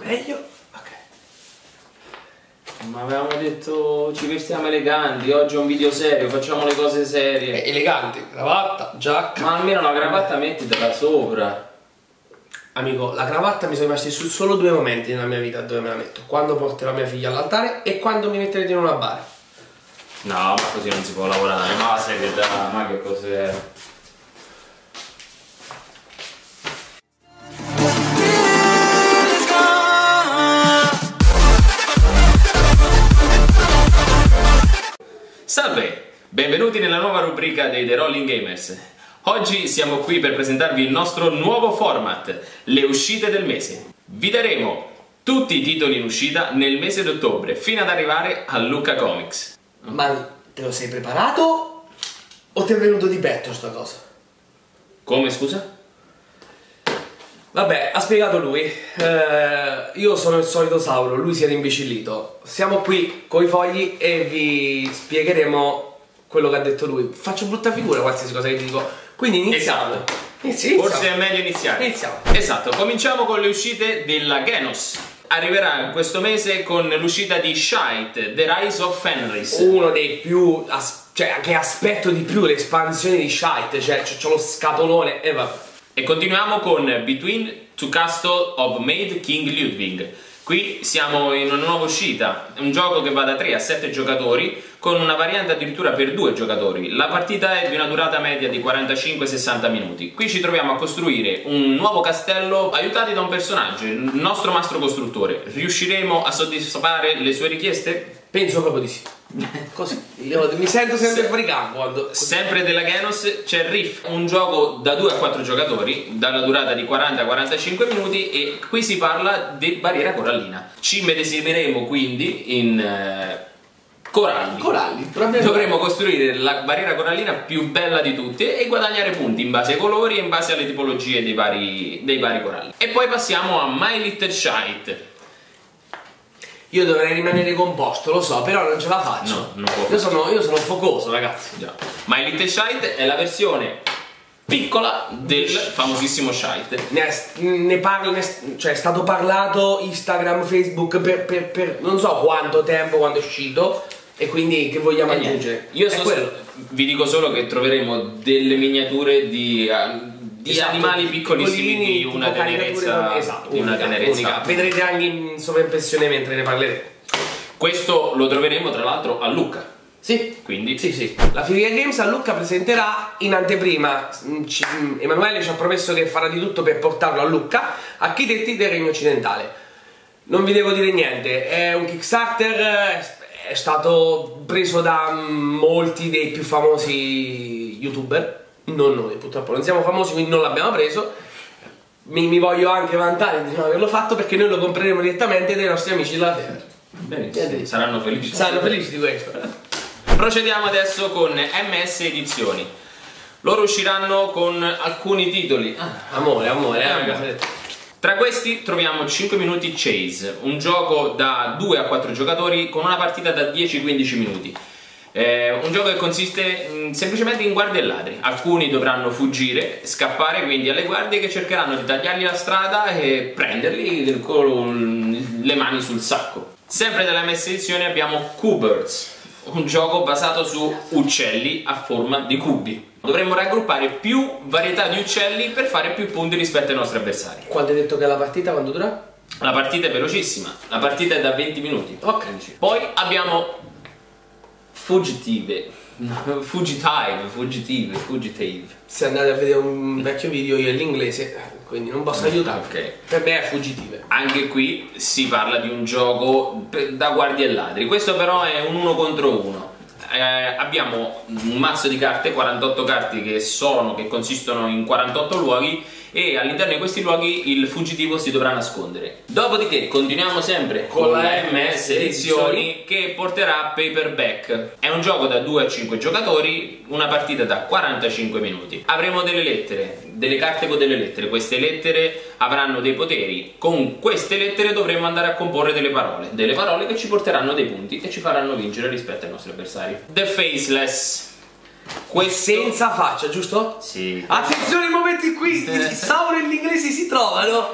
Meglio? Ok. Ma avevamo detto ci vestiamo eleganti, oggi è un video serio, facciamo le cose serie. Eleganti, cravatta, giacca. Ma almeno la cravatta mettitela sopra. Amico, la cravatta mi sono rimasti su solo 2 momenti nella mia vita dove me la metto. Quando porterò mia figlia all'altare e quando mi metterete in una bara. No, ma così non si può lavorare, ma la serietà, ma che cos'è? Salve, benvenuti nella nuova rubrica dei The Rolling Gamers. Oggi siamo qui per presentarvi il nostro nuovo format, le uscite del mese. Vi daremo tutti i titoli in uscita nel mese di ottobre, fino ad arrivare a Lucca Comics. Ma te lo sei preparato o ti è venuto di petto sta cosa? Come, scusa? Vabbè, ha spiegato lui. Io sono il solito Sauro, lui si è rimbecillito. Siamo qui con i fogli e vi spiegheremo quello che ha detto lui. Faccio brutta figura qualsiasi cosa che vi dico. Quindi iniziamo. Esatto. Iniziamo. Forse è meglio iniziare. Iniziamo. Esatto, cominciamo con le uscite della Genos. Arriverà questo mese con l'uscita di Shite, The Rise of Fenris. Uno dei più, cioè che aspetto di più l'espansione di Shite, cioè c'ho lo scatolone e vabbè. E continuiamo con Between Two Castle of Maid King Ludwig. Qui siamo in una nuova uscita, un gioco che va da 3 a 7 giocatori con una variante addirittura per 2 giocatori. La partita è di una durata media di 45-60 minuti. Qui ci troviamo a costruire un nuovo castello aiutati da un personaggio, il nostro mastro costruttore. Riusciremo a soddisfare le sue richieste? Penso proprio di sì. Così. Io mi sento sempre fuori campo quando... Sempre della Genos c'è Riff, un gioco da 2 a 4 giocatori, dalla durata di 40-45 minuti, e qui si parla di barriera corallina. Ci medesimeremo quindi in coralli. Dovremo costruire la barriera corallina più bella di tutte e guadagnare punti in base ai colori e in base alle tipologie dei vari coralli. E poi passiamo a My Little Shite. Io dovrei rimanere composto, lo so, però non ce la faccio. No, non può. Io sono focoso, ragazzi. Già. My Little Shite è la versione piccola del famosissimo Shite. Cioè è stato parlato Instagram, Facebook per non so quanto tempo, quando è uscito, e quindi che vogliamo aggiungere? Io vi dico solo che troveremo delle miniature di esatto, animali piccolissimi di una tenerezza, esatto, di una tenerezza unica. Vedrete anche in sovraimpressione mentre ne parleremo. Questo lo troveremo tra l'altro a Lucca. Sì, quindi sì. La Filia Games a Lucca presenterà in anteprima. Emanuele ci ha promesso che farà di tutto per portarlo a Lucca, Architetti del Regno Occidentale. Non vi devo dire niente, è un Kickstarter, è stato preso da molti dei più famosi youtuber. Non noi, purtroppo non siamo famosi, quindi non l'abbiamo preso. Mi voglio anche vantare di non averlo fatto, perché noi lo compreremo direttamente dai nostri amici della Terra. Benissimo, saranno felici. Saranno felici di questo. Procediamo adesso con MS Edizioni. Loro usciranno con alcuni titoli. Amore. Tra questi troviamo 5 minuti Chase, un gioco da 2 a 4 giocatori con una partita da 10-15 minuti. Un gioco che consiste semplicemente in guardie e ladri. Alcuni dovranno fuggire, scappare quindi alle guardie, che cercheranno di tagliargli la strada e prenderli con le mani sul sacco. Sempre della MS Edizione abbiamo Cubers, un gioco basato su uccelli a forma di cubi. Dovremmo raggruppare più varietà di uccelli per fare più punti rispetto ai nostri avversari. Quando hai detto che la partita quando dura? La partita è velocissima, la partita è da 20 minuti. Ok. Poi abbiamo Fugitive. Se andate a vedere un vecchio video, io è l'inglese, quindi non posso aiutare. Ok. Per me è Fugitive. Anche qui si parla di un gioco da guardie e ladri. Questo però è un 1 contro 1. Abbiamo un mazzo di carte, 48 carte che consistono in 48 luoghi, e all'interno di questi luoghi il fuggitivo si dovrà nascondere. Dopodiché continuiamo sempre con la MS Edizioni, che porterà Paperback. È un gioco da 2 a 5 giocatori, una partita da 45 minuti. Avremo delle lettere, delle carte con delle lettere. Queste lettere avranno dei poteri. Con queste lettere dovremo andare a comporre delle parole che ci porteranno dei punti e ci faranno vincere rispetto ai nostri avversari. The Faceless. Senza faccia, giusto? Sì. Attenzione ai momenti in cui il Sauro e l'inglese si trovano.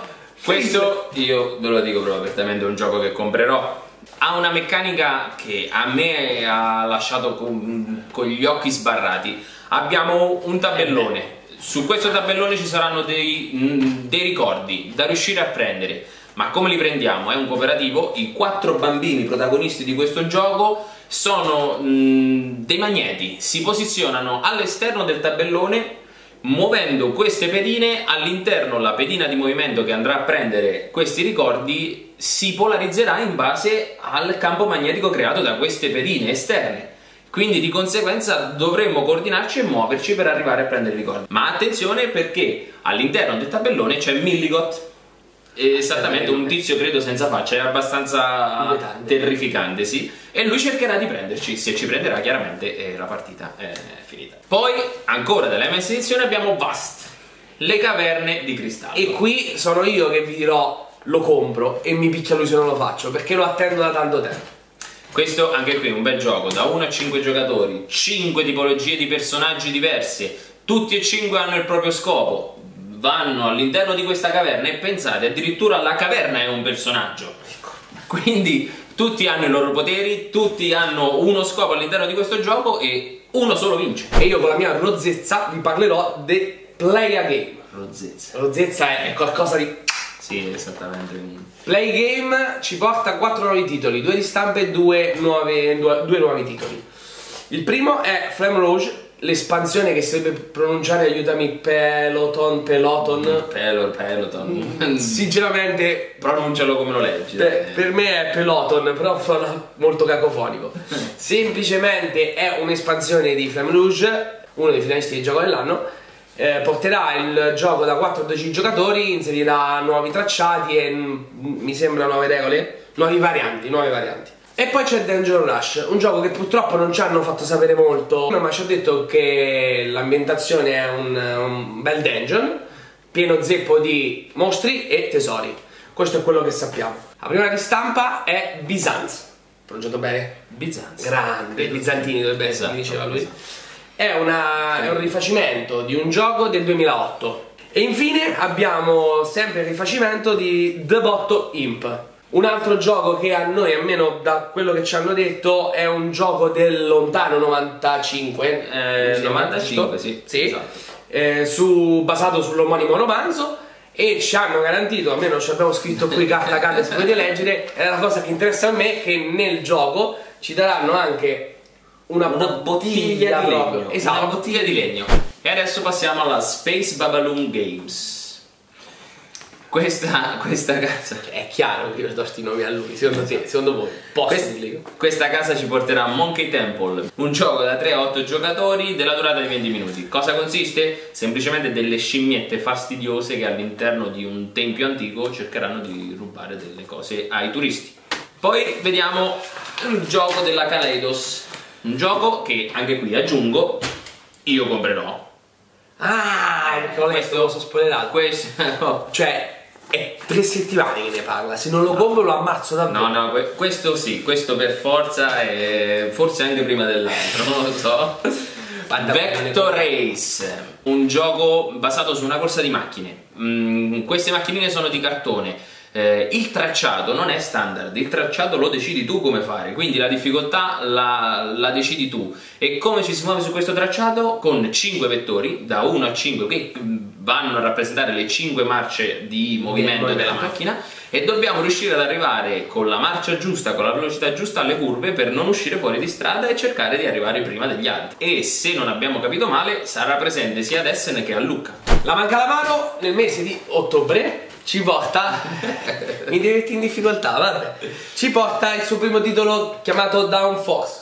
Questo io ve lo dico proprio apertamente, è un gioco che comprerò. Ha una meccanica che a me ha lasciato con gli occhi sbarrati. Abbiamo un tabellone. Su questo tabellone ci saranno dei ricordi da riuscire a prendere. Ma come li prendiamo? È un cooperativo. I 4 bambini protagonisti di questo gioco sono dei magneti. Si posizionano all'esterno del tabellone, muovendo queste pedine. All'interno la pedina di movimento che andrà a prendere questi ricordi si polarizzerà in base al campo magnetico creato da queste pedine esterne. Quindi di conseguenza dovremmo coordinarci e muoverci per arrivare a prendere i ricordi. Ma attenzione, perché all'interno del tabellone c'è Milligot, esattamente un tizio credo senza faccia, è abbastanza terrificante, sì, e lui cercherà di prenderci. Se ci prenderà chiaramente la partita è finita. Poi ancora della MS edizione abbiamo Vast, le caverne di cristallo, e qui sono io che vi dirò lo compro e mi picchia lui se non lo faccio, perché lo attendo da tanto tempo. Questo anche qui è un bel gioco da 1 a 5 giocatori, 5 tipologie di personaggi diverse, tutti e 5 hanno il proprio scopo, vanno all'interno di questa caverna e pensate, addirittura la caverna è un personaggio. Quindi tutti hanno i loro poteri, tutti hanno uno scopo all'interno di questo gioco e uno solo vince. E io con la mia rozzezza vi parlerò di Play a Game. Rozzezza è qualcosa di... Sì, esattamente. Play Game ci porta a 4 nuovi titoli, 2 di stampa e 2 nuovi titoli. Il primo è Flame Rouge, l'espansione che si deve pronunciare, aiutami, Peloton. Sinceramente pronuncialo come lo leggi. Per me è Peloton, però suona molto cacofonico. Semplicemente è un'espansione di Flame Rouge, uno dei finalisti di gioco dell'anno. Porterà il gioco da 4 a 12 giocatori, inserirà nuovi tracciati e mi sembra nuove regole, nuove varianti. E poi c'è Dungeon Rush, un gioco che purtroppo non ci hanno fatto sapere molto, ma ci ha detto che l'ambientazione è un bel dungeon pieno zeppo di mostri e tesori. Questo è quello che sappiamo. La prima ristampa è Byzance, pronunciato bene? Byzance, grande, bizantini dovrebbe essere, mi diceva lui. È un rifacimento di un gioco del 2008. E infine abbiamo sempre il rifacimento di The Botto Imp, un altro gioco che a noi, almeno da quello che ci hanno detto, è un gioco del lontano 95. 95, sì. Esatto. Basato sull'omonimo romanzo. E ci hanno garantito, almeno ci abbiamo scritto qui carta a carta, se potete leggere, è la cosa che interessa a me, che nel gioco ci daranno anche una bottiglia di legno. Esatto, una bottiglia di legno. E adesso passiamo alla Space Babaloon Games. Questa casa, è chiaro che io do sti nomi a lui, secondo te, secondo voi questa casa ci porterà a Monkey Temple, un gioco da 3 a 8 giocatori della durata di 20 minuti. Cosa consiste? Semplicemente delle scimmiette fastidiose che all'interno di un tempio antico cercheranno di rubare delle cose ai turisti. Poi vediamo il gioco della Kaleidos, un gioco che anche qui aggiungo io comprerò. Questo lo so spoilerato. Questo cioè è 3 settimane che ne parla, se non lo compro lo ammazzo davvero. No, questo sì, questo per forza, e forse anche prima dell'altro, non lo so. Vector Race, un gioco basato su una corsa di macchine. Queste macchinine sono di cartone. Il tracciato non è standard, il tracciato lo decidi tu come fare, quindi la difficoltà la decidi tu. E come ci si muove su questo tracciato? Con 5 vettori, da 1 a 5, che vanno a rappresentare le 5 marce di movimento della macchina, e dobbiamo riuscire ad arrivare con la marcia giusta, con la velocità giusta alle curve, per non uscire fuori di strada e cercare di arrivare prima degli altri. E se non abbiamo capito male, sarà presente sia ad Essen che a Lucca. La Mancalamaro nel mese di ottobre ci porta mi devi in difficoltà, vabbè. Ci porta il suo primo titolo chiamato Downforce.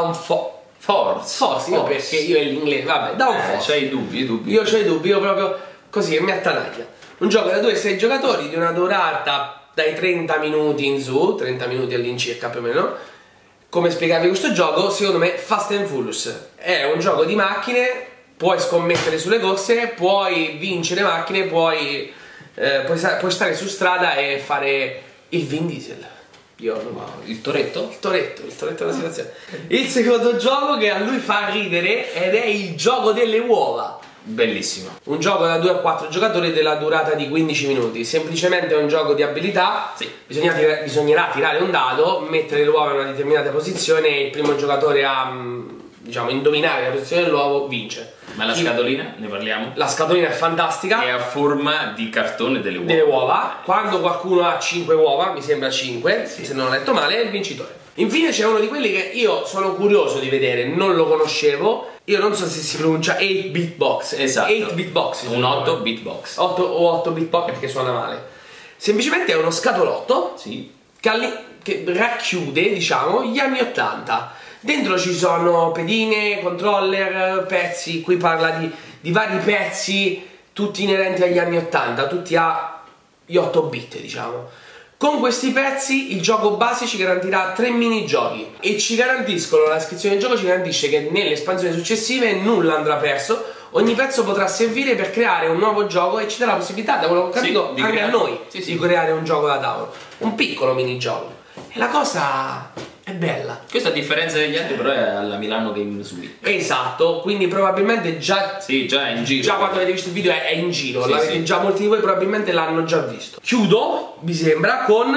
Perché io è l'inglese, vabbè, Downforce. C'hai i dubbi. Io c'ho i dubbi, io proprio così mi attanaglia. Un gioco da 2 a 6 giocatori di una durata dai 30 minuti in su, 30 minuti all'incirca più o meno. Come spiegarvi questo gioco? Secondo me Fast and Furious. È un gioco di macchine, puoi scommettere sulle corse, puoi vincere macchine, puoi stare su strada e fare il Vin Diesel. Il Toretto? Il Toretto della situazione. Il secondo gioco che a lui fa ridere ed è il gioco delle uova. Bellissimo. Un gioco da 2 a 4 giocatori della durata di 15 minuti. Semplicemente è un gioco di abilità. Sì. Bisognerà tirare un dado, mettere l'uovo in una determinata posizione e il primo giocatore a, diciamo, indovinare la posizione dell'uovo vince. Ma la scatolina, ne parliamo? La scatolina è fantastica. È a forma di cartone delle uova. Delle uova. Quando qualcuno ha 5 uova, mi sembra 5, Sì. se non ho letto male, è il vincitore. Infine c'è uno di quelli che io sono curioso di vedere, non lo conoscevo. Io non so se si pronuncia 8-bit box. Esatto. 8-bit box. Un 8-bit box. 8 o 8-bit box perché suona male. Semplicemente è uno scatolotto Sì. che racchiude, diciamo, gli anni 80. Dentro ci sono pedine, controller, pezzi. Qui parla di vari pezzi, tutti inerenti agli anni 80, tutti agli 8 bit, diciamo. Con questi pezzi il gioco base ci garantirà 3 minigiochi e ci garantiscono, la descrizione del gioco ci garantisce che nelle espansioni successive nulla andrà perso, ogni pezzo potrà servire per creare un nuovo gioco e ci darà la possibilità, da quello che ho capito, Sì, anche a noi, sì, di creare un gioco da tavolo, un piccolo minigioco. E la cosa è bella. Questa a differenza degli altri però è alla Milano Games Week. Esatto, quindi probabilmente già... Sì, già è in giro. Già quando avete visto il video è in giro, Sì, l'avete sì. già, molti di voi probabilmente l'hanno già visto. Chiudo, mi sembra, con...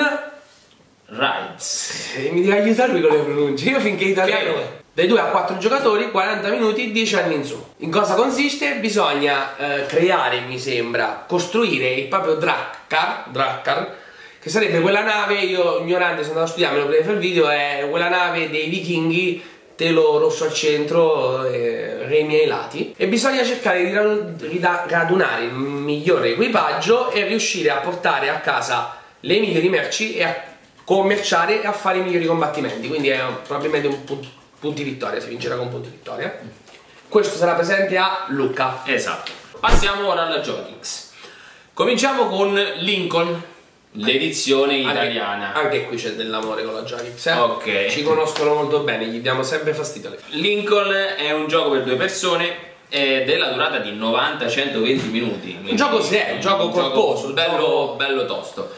Rides. mi devi aiutare con le pronunce. Io finché italiano Che? dai 2 a 4 giocatori, 40 minuti, 10 anni in su. In cosa consiste? Bisogna creare, mi sembra, costruire il proprio Drakkar, che sarebbe quella nave, io ignorante sono andato a studiare, me lo prendo per il video, è quella nave dei vichinghi, telo rosso al centro, remi ai lati, e bisogna cercare di radunare il migliore equipaggio e riuscire a portare a casa le migliori merci e a commerciare e a fare i migliori combattimenti, quindi è probabilmente un punti vittoria, si vincerà con punti vittoria. Questo sarà presente a Lucca. Esatto. Passiamo ora alla Joyx. Cominciamo con Lincoln, l'edizione italiana. Anche qui c'è dell'amore con la Joyx, Ok. Ci conoscono molto bene, gli diamo sempre fastidio. Lincoln è un gioco per 2 persone della durata di 90-120 minuti. Un gioco serio, un gioco corposo, bello tosto.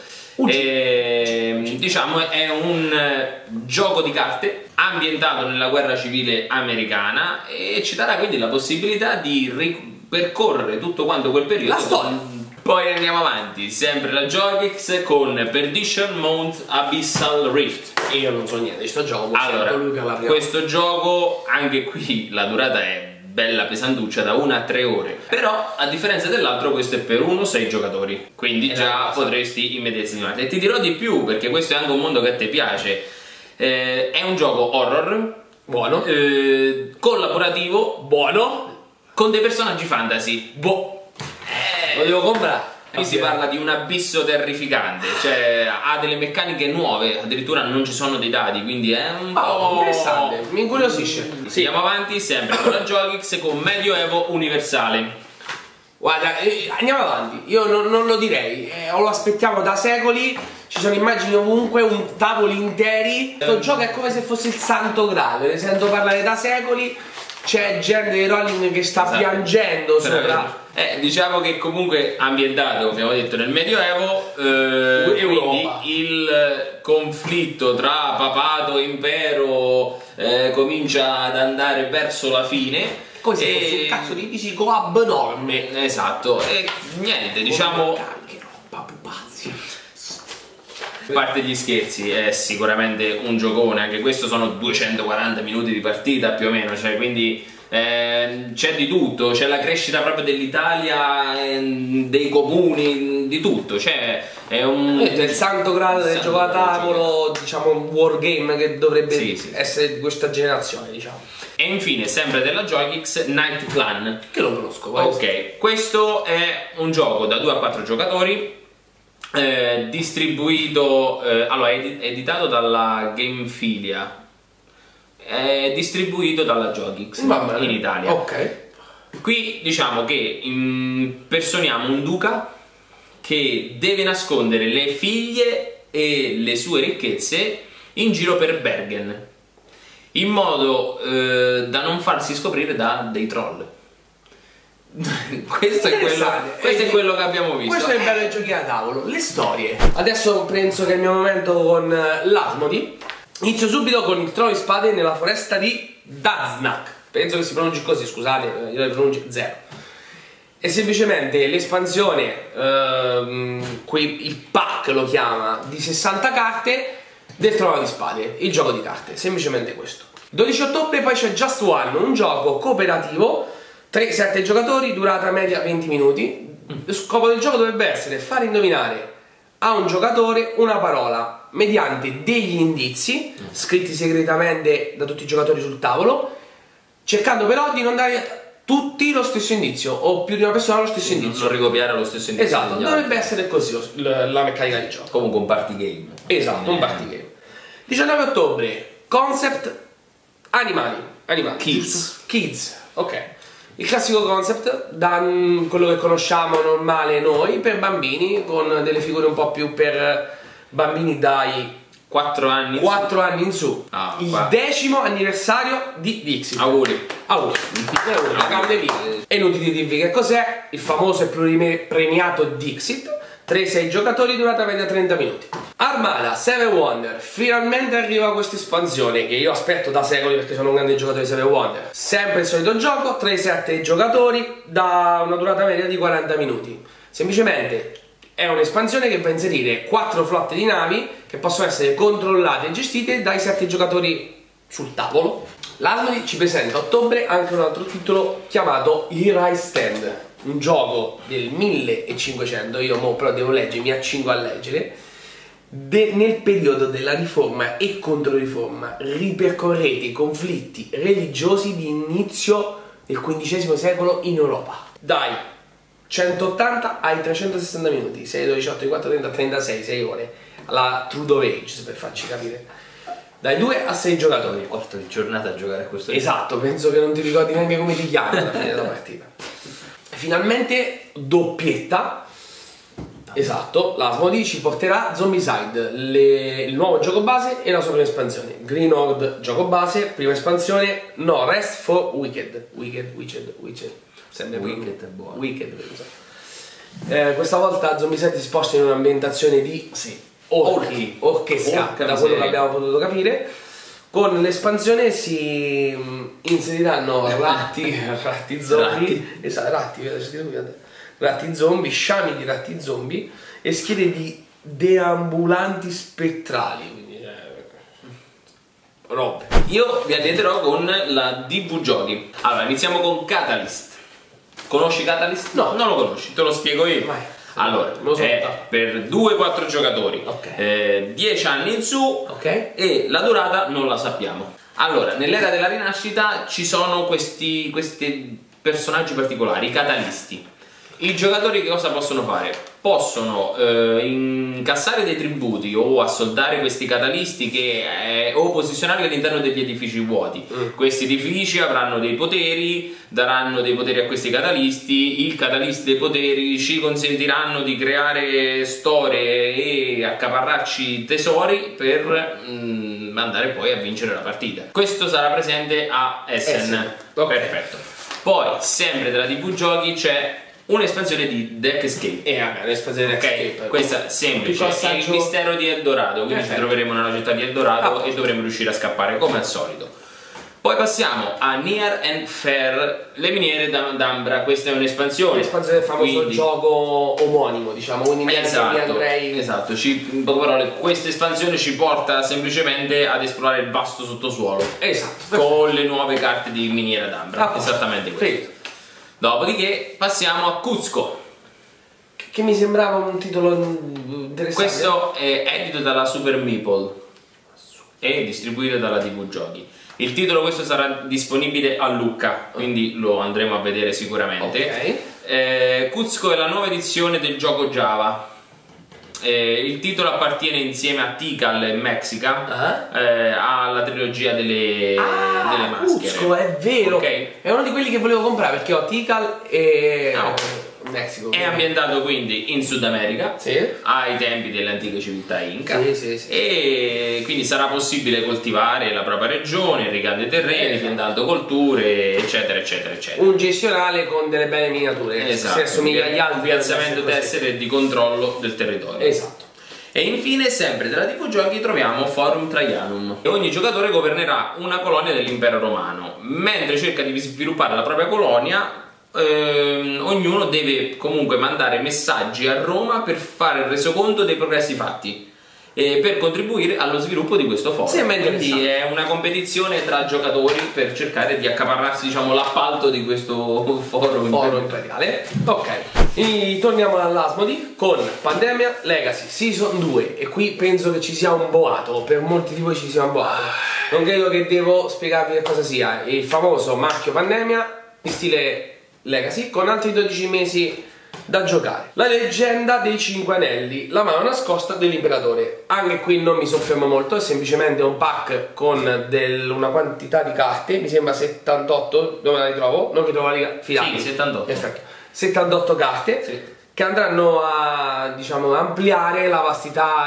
Diciamo è un gioco di carte ambientato nella guerra civile americana e ci darà quindi la possibilità di ripercorrere tutto quanto quel periodo. La storia. Poi andiamo avanti, sempre la Joyx con Perdition Mount Abyssal Rift. Io non so niente di sto gioco, Allora, lui che la prima. questo gioco, anche qui la durata è bella pesantuccia, da 1 a 3 ore, però a differenza dell'altro questo è per 1-6 giogatori, quindi già potresti immedesimarti. E ti dirò di più, perché questo è anche un mondo che a te piace. È un gioco horror, Buono. collaborativo, Buono. con dei personaggi fantasy. Lo devo comprare. Qui si parla di un abisso terrificante, cioè ha delle meccaniche nuove, addirittura non ci sono dei dati, quindi è un po' interessante, mi incuriosisce. Sì. Andiamo avanti sempre con la Joyx con Medioevo Universale. Guarda, andiamo avanti, io non lo direi, lo aspettiamo da secoli, ci sono immagini ovunque, tavoli interi. Questo gioco è come se fosse il santo graal, ne sento parlare da secoli, c'è gente di Rowling che sta piangendo sopra. Diciamo che comunque ambientato, abbiamo detto, nel Medioevo, quindi il conflitto tra papato e impero comincia ad andare verso la fine. Come se fosse un cazzo di psico abnorme. Esatto, e niente, diciamo, Che roba pupazzi. a parte gli scherzi, è sicuramente un giocone, anche questo sono 240 minuti di partita più o meno, cioè quindi c'è di tutto, c'è la crescita proprio dell'Italia, dei comuni, di tutto, cioè è il santo grado del gioco a tavolo, diciamo un wargame che dovrebbe Sì. essere di questa generazione, diciamo. E infine, sempre della Joyx, Night Clan. Che lo conosco, Ok, questo è un gioco da 2 a 4 giocatori, distribuito, allora è editato dalla Gamefilia, è distribuito dalla Joyx in Italia. Ok. Qui diciamo che impersoniamo un duca che deve nascondere le figlie e le sue ricchezze in giro per Bergen, in modo da non farsi scoprire da dei troll. Questo è quello che abbiamo visto. Questo è il bello dei giochi a tavolo, le storie. Adesso penso che è il mio momento con l'Asmodi. Inizio subito con il trono di spade nella foresta di Daznak. Penso che si pronunci così, scusate, io le pronuncio zero. è semplicemente l'espansione, il pack lo chiama, di 60 carte del Trono di Spade, il gioco di carte, semplicemente questo. 12 ottobre poi c'è Just One, un gioco cooperativo, 3-7 giocatori, durata media 20 minuti. Lo scopo del gioco dovrebbe essere far indovinare a un giocatore una parola mediante degli indizi scritti segretamente da tutti i giocatori sul tavolo, cercando però di non dare tutti lo stesso indizio, o più di una persona lo stesso indizio. Non ricopiare lo stesso indizio. Esatto, dovrebbe essere così la meccanica di gioco. Comunque un party game. Esatto, un party game. 19 ottobre, concept animali. Kids, ok. Il classico concept, da quello che conosciamo normale noi, per bambini, con delle figure un po' più per bambini dai 4 anni in su. Il 10° anniversario di Dixit. Auguri. La grande vita. È inutile dirvi che cos'è, il famoso e pluripremiato Dixit. 3-6 giocatori, durata media 30 minuti. Armada 7 Wonder, finalmente arriva questa espansione che io aspetto da secoli perché sono un grande giocatore di 7 Wonder. Sempre il solito gioco, 3-7 giocatori, da una durata media di 40 minuti. Semplicemente è un'espansione che va a inserire 4 flotte di navi che possono essere controllate e gestite dai 7 giocatori sul tavolo. L'Asmodee ci presenta a ottobre anche un altro titolo chiamato Here I Stand, un gioco del 1500, io però devo leggere, mi accingo a leggere. Nel periodo della riforma e controriforma ripercorrete i conflitti religiosi di inizio del XV secolo in Europa. Dai 180 ai 360 minuti, 6, 12, 8, 4, 30, 36, 6 ore, la Truth of Ages, per farci capire. Dai 2 a 6 giocatori. Un quarto di giornata a giocare a questo gioco. Esatto, penso che non ti ricordi neanche come ti chiami alla fine della partita. Finalmente doppietta. Esatto, l'Asmodee ci porterà Zombicide, il nuovo gioco base e la sua prima espansione. Green Horde, gioco base, prima espansione, no, Rest for Wicked. Sempre Wicked è buono. Wicked, questa volta Zombicide si sposta in un'ambientazione di orchestra, da quello che abbiamo potuto capire. Con l'espansione si inseriranno ratti zombie, ratti zombie, sciami di ratti zombie e schiere di deambulanti spettrali, quindi robe. Io vi addeterò con la DV Giochi. Allora, iniziamo con Catalyst. Conosci Catalyst? No. Non lo conosci, te lo spiego io. Vai. Allora, è per 2-4 giocatori, Ok. 10 anni in su, Ok. e la durata non la sappiamo. Allora, nell'era della rinascita ci sono questi personaggi particolari, i catalisti. I giocatori che cosa possono fare? Possono incassare dei tributi o assoldare questi catalisti o posizionarli all'interno degli edifici vuoti. Questi edifici avranno dei poteri, daranno dei poteri a questi catalisti. I catalisti dei poteri ci consentiranno di creare storie e accaparrarci tesori per andare poi a vincere la partita. Questo sarà presente a Essen. Okay. Perfetto. Poi, sempre della TV Giochi, c'è un'espansione di Deck Escape. Un'espansione di Deck Escape. Questa semplice, è il mistero di Eldorado, quindi ci troveremo nella città di Eldorado e dovremo riuscire a scappare come al solito. Poi passiamo a Near and Fair, le miniere d'Ambra. Questa è un'espansione. L'espansione del famoso gioco omonimo, diciamo, quindi esatto, in poche parole, questa espansione ci porta semplicemente ad esplorare il vasto sottosuolo. Esatto. Con le nuove carte di Miniera d'Ambra. Esattamente questo. Dopodiché passiamo a Cuzco, che mi sembrava un titolo interessante. Questo è edito dalla Super Meeple e distribuito dalla TV Giochi. Il titolo questo sarà disponibile a Lucca, quindi lo andremo a vedere sicuramente. Cuzco è la nuova edizione del gioco Java. Il titolo appartiene insieme a Tikal e Mexica alla trilogia delle maschere. Cuzco, è vero, è uno di quelli che volevo comprare perché ho Tikal e Mexico. È ambientato quindi in Sud America, ai tempi delle antiche civiltà Inca, e quindi sarà possibile coltivare la propria regione, irrigando i terreni, piantando colture, eccetera eccetera eccetera. Un gestionale con delle belle miniature, esatto, si assomiglia agli altri, piazzamento tessere di controllo del territorio. Esatto. E infine, sempre della TV Giochi, troviamo Forum Traianum. E ogni giocatore governerà una colonia dell'impero romano. Mentre cerca di sviluppare la propria colonia, ognuno deve comunque mandare messaggi a Roma per fare il resoconto dei progressi fatti e per contribuire allo sviluppo di questo forum. Sì, quindi è una competizione tra giocatori per cercare di accaparrarsi, diciamo, l'appalto di questo forum imperiale. Ok, torniamo all'Asmodi con Pandemia Legacy Season 2 e qui penso che ci sia un boato, per molti di voi ci sia un boato. Non credo che devo spiegarvi che cosa sia. Il famoso marchio Pandemia in stile Legacy con altri 12 mesi da giocare. La leggenda dei 5 anelli, la mano nascosta dell'imperatore. Anche qui non mi soffermo molto, è semplicemente un pack con una quantità di carte, mi sembra 78, dove la ritrovo? Non ritrovo la fidati. Sì, 78. Perfetto. 78 carte. Sì. Che andranno a, diciamo, ampliare la vastità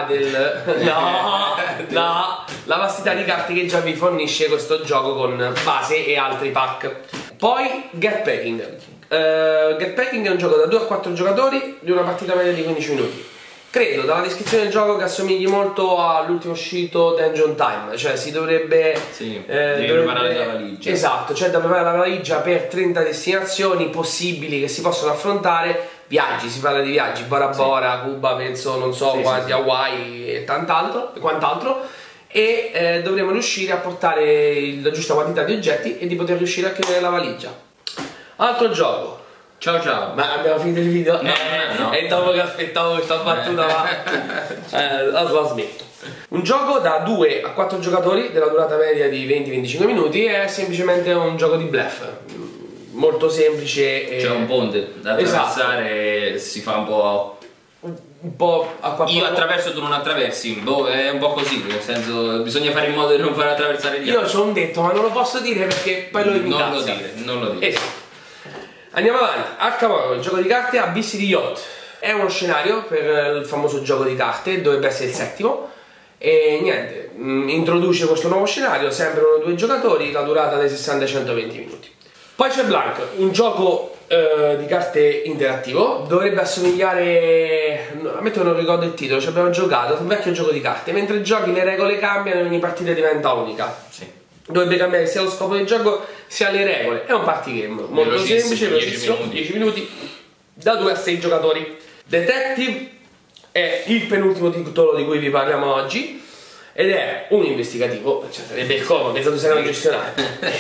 la vastità di carte che già vi fornisce questo gioco con base e altri pack. Poi Get Packing. Get Packing è un gioco da 2 a 4 giocatori di una partita media di 15 minuti. Credo dalla descrizione del gioco che assomigli molto all'ultimo uscito Dungeon Time, cioè si dovrebbe devi preparare la valigia. Esatto, cioè da preparare la valigia per 30 destinazioni possibili che si possono affrontare. Viaggi, si parla di viaggi, Bora Bora, Cuba, penso, non so quanti, Hawaii e quant'altro. E dovremo riuscire a portare la giusta quantità di oggetti e di poter riuscire a chiudere la valigia. Altro gioco. Ciao. Ma abbiamo finito il video? No. E dopo che aspettavo questa battuta la smetto. Un gioco da 2 a 4 giocatori della durata media di 20-25 minuti è semplicemente un gioco di bluff. Molto semplice. C'è un ponte da attraversare, si fa un po' acqua. Io attraverso, tu non attraversi, è un po' così, nel senso bisogna fare in modo di non far attraversare gli altri. Io c'ho un detto, ma non lo posso dire perché poi lo incazza. Non lo dire. Esatto. Andiamo avanti. H-Mono, il gioco di carte Abissi di Yacht. È uno scenario per il famoso gioco di carte, dovrebbe essere il 7º. E niente, introduce questo nuovo scenario, sempre 1 o 2 giocatori, la durata dai 60 ai 120 minuti. Poi c'è Blank, un gioco di carte interattivo, dovrebbe assomigliare, ammetto che non ricordo il titolo, ci abbiamo giocato, è un vecchio gioco di carte, mentre giochi le regole cambiano e ogni partita diventa unica. Sì. Dovrebbe cambiare sia lo scopo del gioco sia le regole, è un party game molto semplice, 10 minuti, da 2 a 6 giocatori. Detective è il penultimo titolo di cui vi parliamo oggi ed è un investigativo, cioè sarebbe il comodo, pensato sarà un gestionale.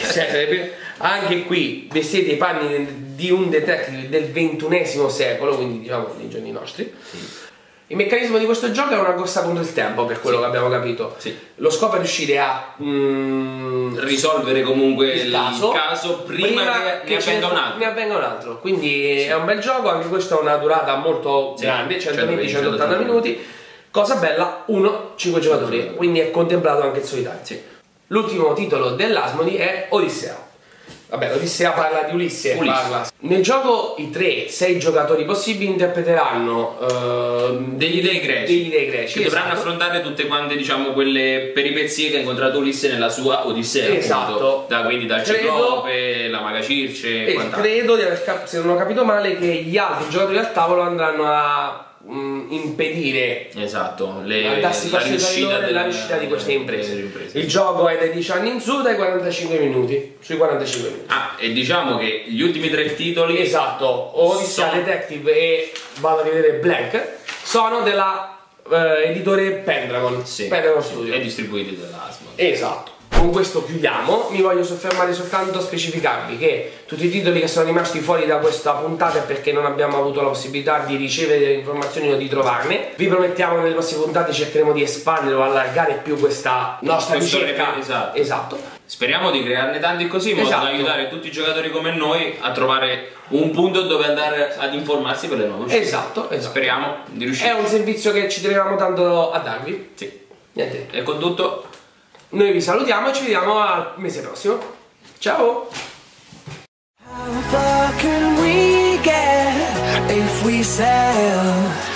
Anche qui vestite i panni di un detective del XXI secolo, quindi diciamo nei giorni nostri. Il meccanismo di questo gioco è una corsa contro il tempo, per quello che abbiamo capito. Lo scopo è riuscire a risolvere comunque il caso prima che ne avvenga un altro. Quindi è un bel gioco, anche questo ha una durata molto grande, 120-180 minuti. Cosa bella, 5 giocatori, quindi è contemplato anche il solitario. L'ultimo titolo dell'Asmodi è Odissea. Vabbè, l'Odissea parla di Ulisse. Nel gioco i 3-6 giocatori possibili interpreteranno degli dei greci che dovranno affrontare tutte quante, diciamo, quelle peripezie che ha incontrato Ulisse nella sua Odissea. Esatto. Quindi dal Ciclope, la Maga Circe e quant'altro. Credo di aver, se non ho capito male, che gli altri giocatori al tavolo andranno a impedire la riuscita di queste imprese. Il gioco è dai 10 anni in su, dai 45 minuti. Sui 45 minuti. E diciamo che gli ultimi 3 titoli, Odissea, Detective e vado a vedere Blank, sono della editore Pendragon. Pendragon Studio. E distribuiti dall'Asmodi. Esatto. Con questo chiudiamo, mi voglio soffermare soltanto a specificarvi che tutti i titoli che sono rimasti fuori da questa puntata è perché non abbiamo avuto la possibilità di ricevere delle informazioni o di trovarne. Vi promettiamo nelle prossime puntate cercheremo di espandere o allargare più questa nostra ricerca. Esatto. Speriamo di crearne tanti così, in modo da aiutare tutti i giocatori come noi a trovare un punto dove andare ad informarsi per le nuove uscite. Esatto. Speriamo di riuscire. È un servizio che ci tenevamo tanto a darvi. Niente. E con tutto noi vi salutiamo e ci vediamo al mese prossimo. Ciao! How far can we get if we sail?